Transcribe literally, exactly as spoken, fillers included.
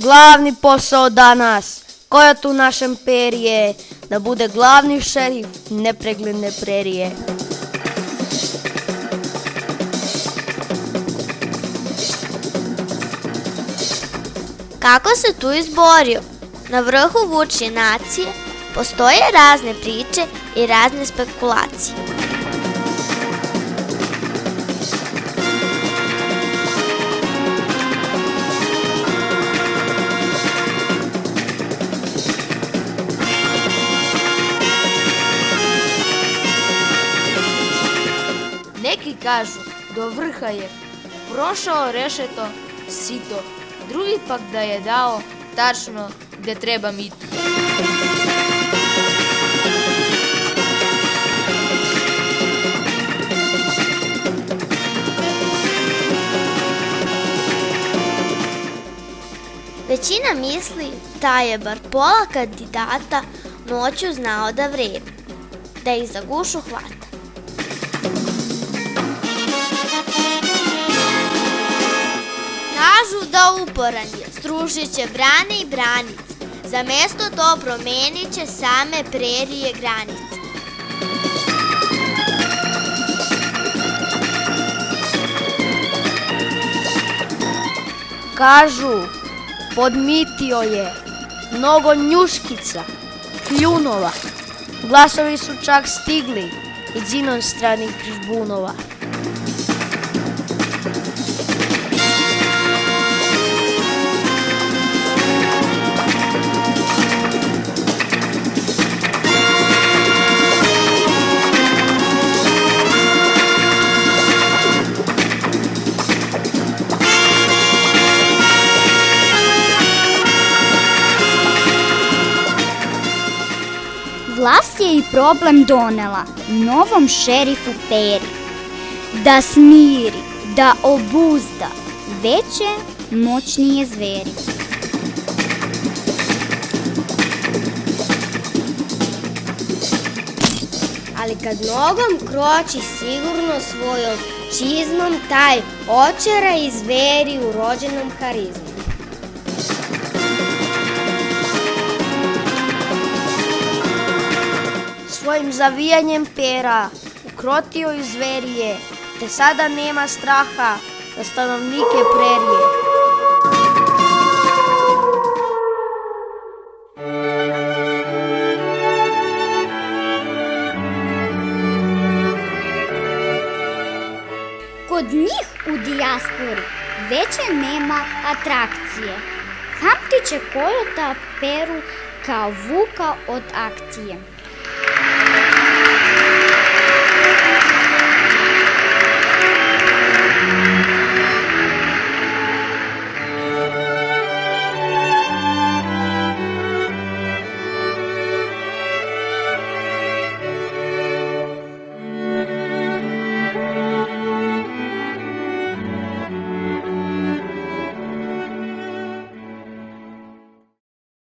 Glavni posao danas, kojot u našem perije, da bude glavni šerif nepregledne prerije. Kako se tu izborio? Na vrhu vučje nacije postoje razne priče i razne spekulacije. Neki kažu do vrha je prošao rešeto sito, drugi pak da je dao tačno gde treba mito. Većina misli da je bar pola kandidata noću znao da vredi, da ih za gušu hvata. Kažu da uporan je, strušit će brane i branice, za mesto to promenit će same prerije granice. Kažu, podmitio je mnogo njuškica, kljunova, glasovi su čak stigli iz inostranih žbunova. Vlast je i problem donela novom šerifu Peri, da smiri, da obuzda veće, moćnije zveri. Ali kad nogom kroči sigurno svojom čizmom, taj očara i zveri u rođenom harizmu. Svojim zavijanjem pera ukrotio i zverije, te sada nema straha za stanovnike prerije. Kod njih u dijaspori veće nema atrakcije. Hamtiće kojota Peru kao vuka od akcije.